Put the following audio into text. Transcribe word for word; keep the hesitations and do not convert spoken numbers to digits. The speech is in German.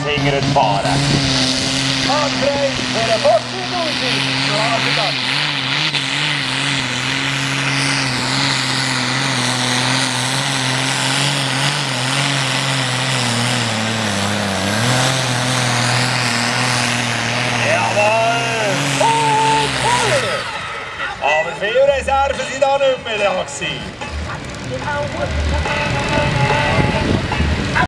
hinterher fahren. André für den Boxen-Duschi. Aber viele Reserven waren da nicht mehr da.